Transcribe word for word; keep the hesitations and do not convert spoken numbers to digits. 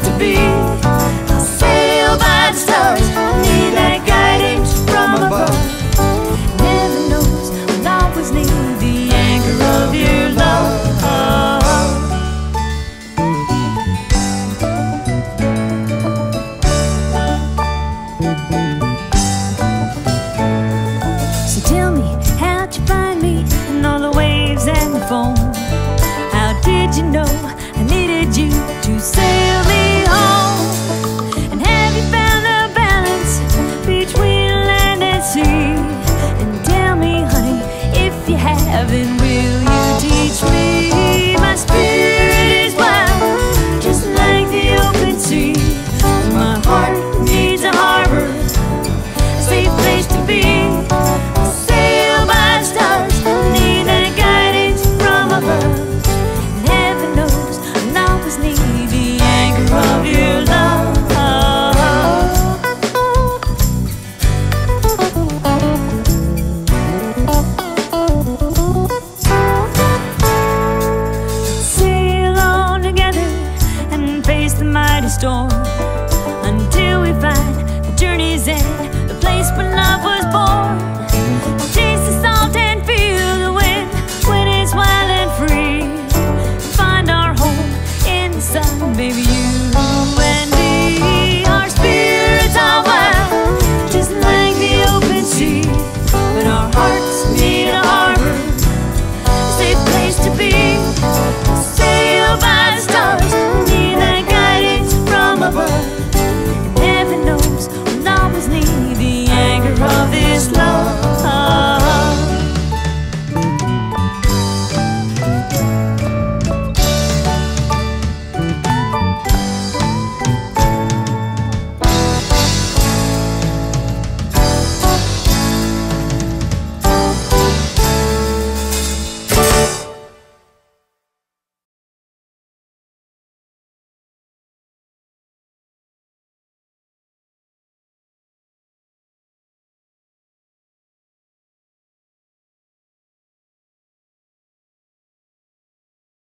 to be. I'll sail by the stars, need that guidance from above. Never knows, will always need the anchor of your love. So tell me, how'd you find me in all the waves and the foam? How did you know I needed you to say